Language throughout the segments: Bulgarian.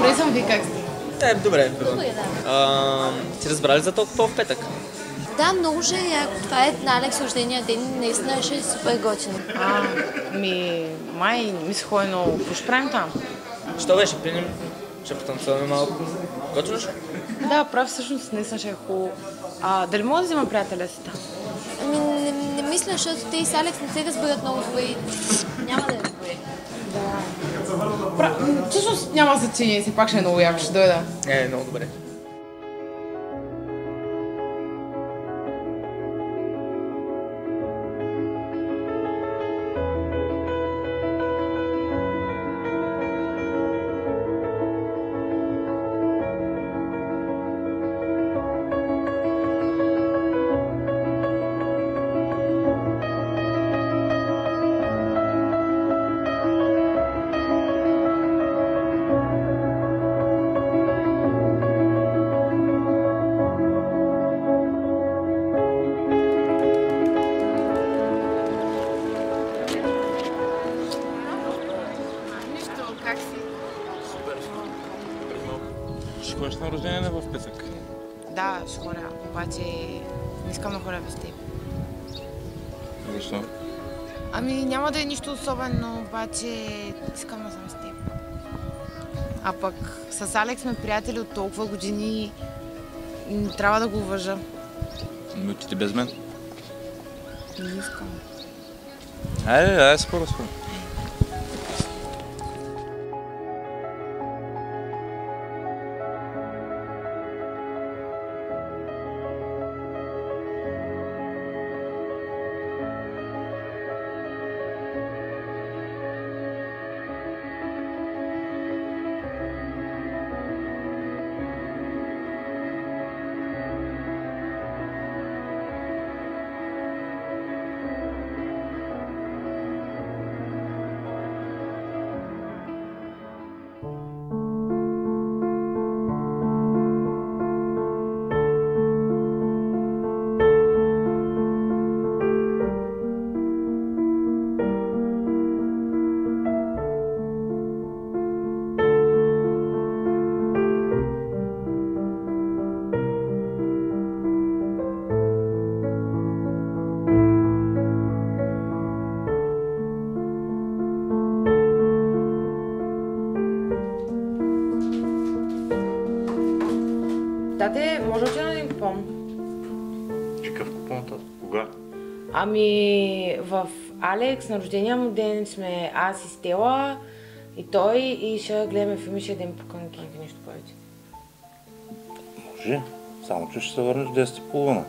Добре съм, ви как сте? Добре. Добре, да. Си разбрали за толкова в петък? Да, много ще е яко. Това е на Алекс рождения ден, наистина ще е супер готино. Май ми се ходи много. Какво ще правим там? Що беше? Пинем, ще потанцуваме малко. Готино ще? Да, прав, всъщност наистина ще е хубаво. Дали мога да взема приятеля си там? Не мисля, защото те и с Алекс не се разберат много добре. Няма да е добре. Да. Всъщност няма значение, си пак ще е много яко, ще дойда. Много добре. Ще ходиш на рождение в петък? Да, ще ходя, обаче не искам да ходя без теб. Защо? Няма да е нищо особено, обаче искам да съм с теб. А пък с Алекс сме приятели от толкова години и трябва да го уважа. Но ти без мен? Не искам. Айде, скоро. Тате, може ли да ни купон? Какъв купон, тата? Кога? В Алекс на рождения му ден сме аз и Стела и той и ще гледаме филми, ще ядем покънки и нещо повече. Може, само че ще се върнеш в 10:30.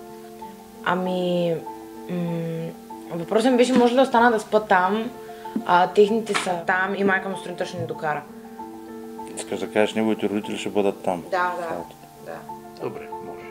Въпросът ми беше, може ли да остана да спа там, техните са там и майка му сутринта ще ни докара. Искаш да кажеш, неговите родители ще бъдат там? Да. Добре, може.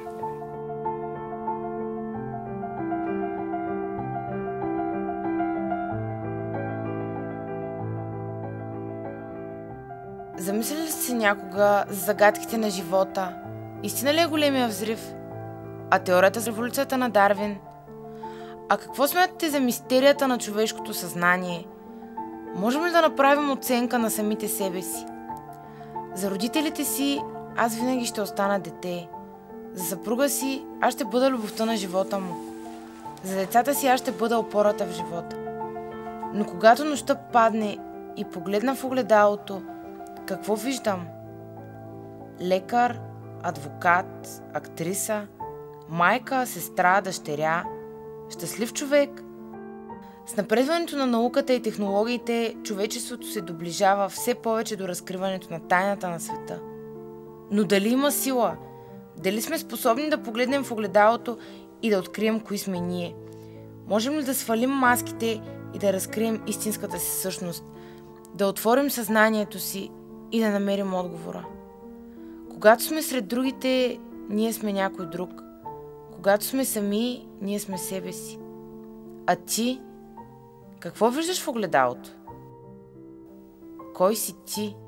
Замисляли ли си някога за загадките на живота? Истина ли е големия взрив? А теорията за еволюцията на Дарвин? А какво смятате за мистерията на човешкото съзнание? Можем ли да направим оценка на самите себе си? За родителите си аз винаги ще остана дете. За съпруга си аз ще бъда любовта на живота му. За децата си аз ще бъда опората в живота. Но когато нощта падне и погледна в огледалото, какво виждам? Лекар, адвокат, актриса, майка, сестра, дъщеря, щастлив човек. С напредването на науката и технологиите, човечеството се доближава все повече до разкриването на тайната на света. Но дали има сила? Дали сме способни да погледнем в огледалото и да открием кои сме ние? Можем ли да свалим маските и да разкрием истинската си същност? Да отворим съзнанието си и да намерим отговора? Когато сме сред другите, ние сме някой друг. Когато сме сами, ние сме себе си. А ти? Какво виждаш в огледалото? Кой си ти?